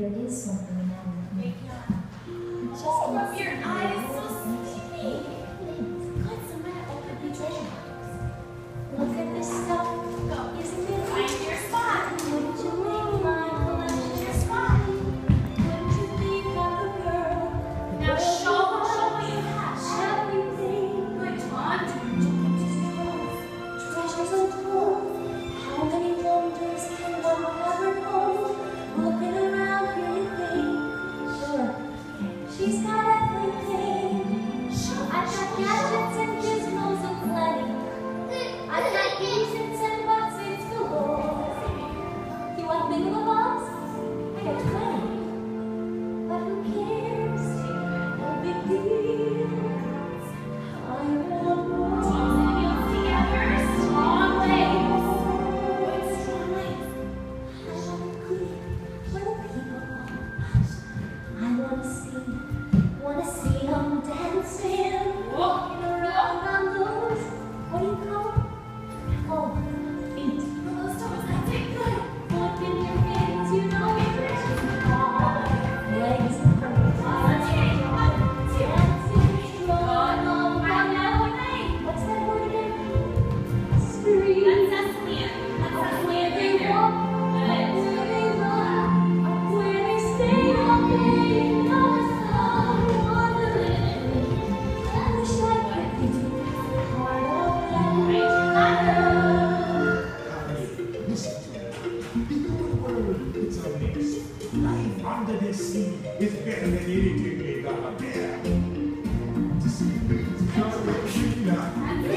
there is something the matter with me. It just Oh, can't your seem eye is to so work. sleepy. God, somebody open the treasure box. Look at this stuff. Go. Isn't it Find your spot. Wouldn't you make my collection Your spot. Wouldn't you think I'm the girl? Now show what you have. Everything. Good, John. Treasures untold. How many wonders can one ever hold? Looking around here you think, sure, she's got everything. I've got gadgets and gizmos aplenty. I've got gadgets and buttons galore. You want thingamabobs? I got 20. But who cares? No big deal. I want more. Together, strong legs. Good, strong legs. I want to clean where the people are. I wanna see them dancing, walking around on those, what do you call them? Oh, feet. Those toes, that's it. Good. Flipping your hands, you know your legs and curves. Dancing Strong on right now, okay. what's that word again? Street. That's Sesame. That's Up Sesame where right they there. walk, up Good. where they run, up where they stay all day. Now the sun wandering. I wish I could be part of that. Listen to me. The human world, it's a mix. Life under the sea is better than anything we got up there. Just a